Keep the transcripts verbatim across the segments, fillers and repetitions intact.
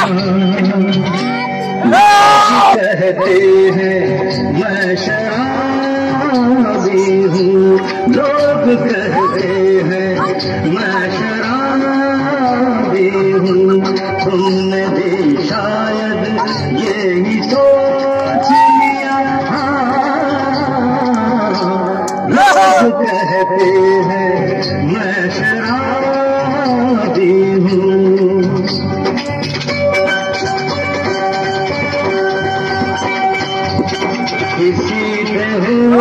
कहते हैं मैं शराबी हूँ, लोग कहते हैं मैं शराबी हूँ। तुमने भी शायद यही सोच लिया, लोग कहते हैं मैं शराबी हूँ। किसी पे हो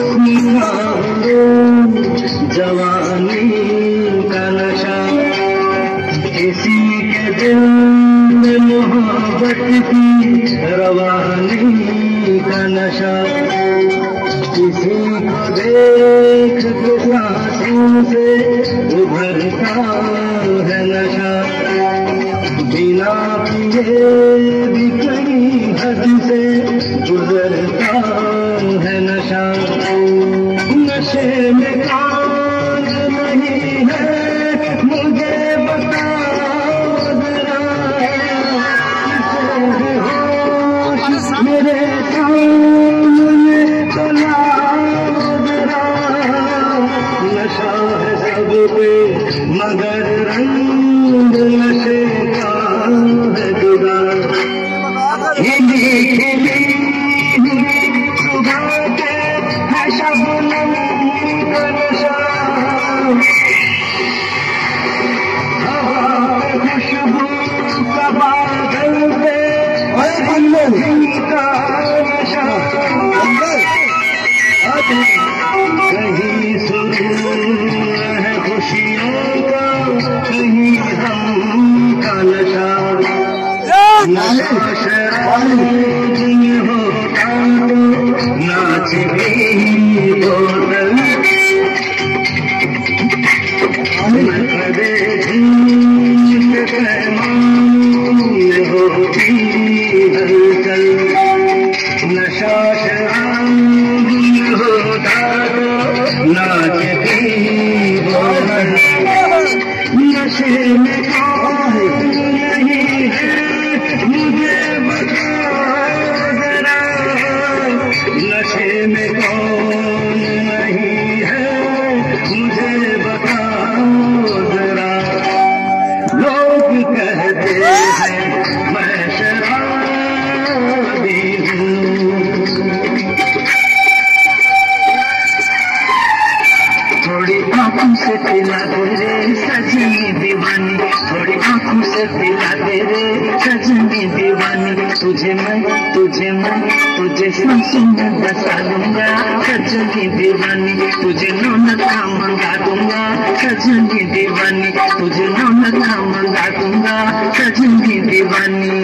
जवानी का नशा, किसी के दिल में मोहब्बत की रवानी का नशा, किसी को देख के सांसों से उभरता है नशा, बिना पिए भी कहीं हद से गुजरता है नशा। नशे में काज नहीं है मुझे बताओ जरा, होश मेरे सामने तो लाओ जरा। नशा है सब पे मगर रंग नशे का है जुदा। हिली खिली सुबह के है शबनम का नशा, हवा पे खुशबू का बादल पे का नशा। कहीं सुरूर है खुशियों का, कहीं गम का नशा। नशा शराब में होता तो नाच गई बोतल, कदे झूठ पैमान में होती हलचल। नशा शराब में होता तो नाच गई बोतल। नशे में कौन नहीं है मुझे बताओ जरा, नशे में कौन नहीं है मुझे बताओ जरा। लोग कहते हैं मैं शराबी हूँ, थोड़ी आंखों से पिला दे रे सजनी दीवानी, थोड़ी आंखों से पिला दे रे सजनी दीवानी। तुझे मैं तुझे मैं तुझे सांसों में बसा दूंगा सजनी दीवानी, तुझे नौनका मंगा दूंगा सजनी दीवानी, तुझे नौनका मंगा दूंगा सजनी दीवानी।